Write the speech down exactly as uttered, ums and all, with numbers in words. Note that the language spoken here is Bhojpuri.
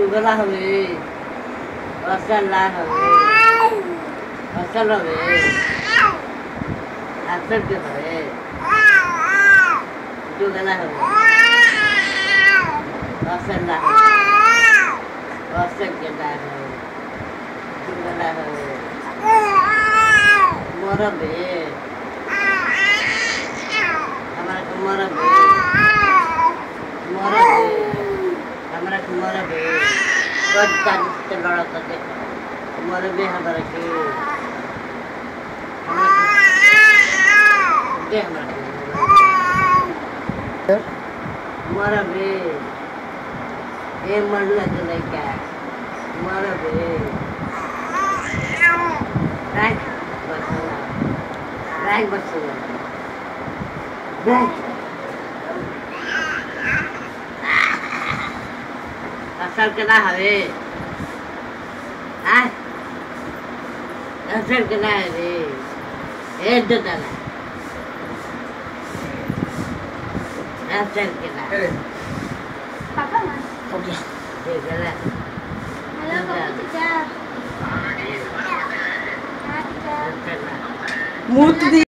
दुगला हवे असल ला हवे असल हवे असल के हवे दुगला हवे असल ला हवे असल के ला हवे दुगला हवे मरबे हमारा को मरबे मरबे हमारा को मरबे कद से लड़ा कर देखो मरबे हमारा के दे हमारा मरबे ए मरला के लड़का मरबे राइट बसला राइट बसला राइट असल के ना हवे हाँ असल के ना हवे ए ददला असल के ना पापा ना हो गया ये गला हेलो टीचर हाँ टीचर मूर्ति